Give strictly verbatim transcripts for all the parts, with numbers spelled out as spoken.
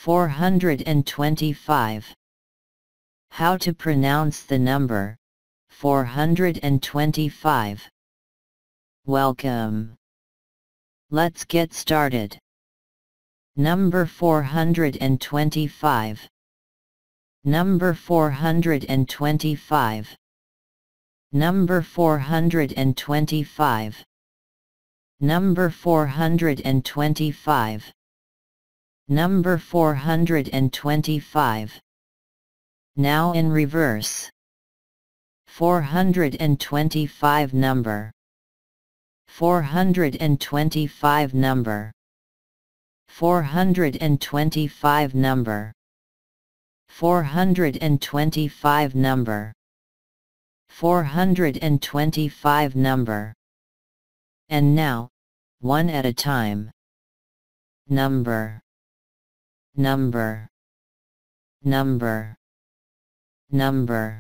four hundred twenty-five. How to pronounce the number four hundred twenty-five. Welcome. Let's get started. Number four hundred twenty-five. Number four hundred twenty-five. Number four hundred twenty-five. Number four hundred twenty-five. Number four hundred twenty-five. Now in reverse. four hundred twenty-five number. four hundred twenty-five number. four hundred twenty-five number. four hundred twenty-five number. four hundred twenty-five number. And now, one at a time. Number. Number. Number. Number.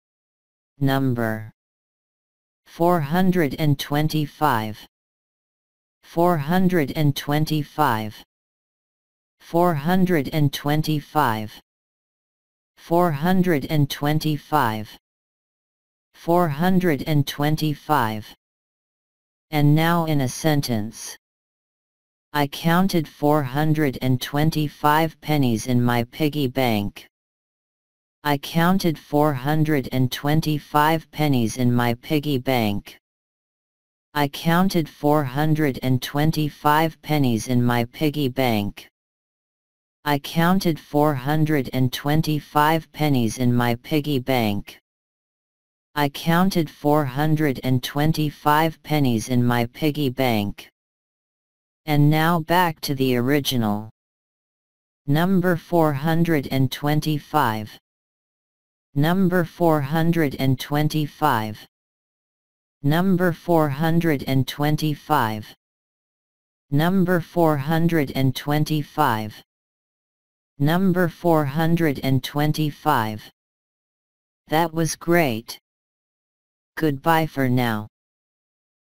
Number. four hundred twenty-five. four hundred twenty-five. four hundred twenty-five. four hundred twenty-five. four hundred twenty-five. And now in a sentence. I counted four hundred twenty-five pennies in my piggy bank. I counted four hundred twenty-five pennies in my piggy bank. I counted four hundred twenty-five pennies in my piggy bank. I counted four hundred twenty-five pennies in my piggy bank. I counted four hundred twenty-five pennies in my piggy bank. And now back to the original. Number four hundred twenty-five. Number four hundred twenty-five. Number four hundred twenty-five. Number four hundred twenty-five. Number four hundred twenty-five. That was great. Goodbye for now.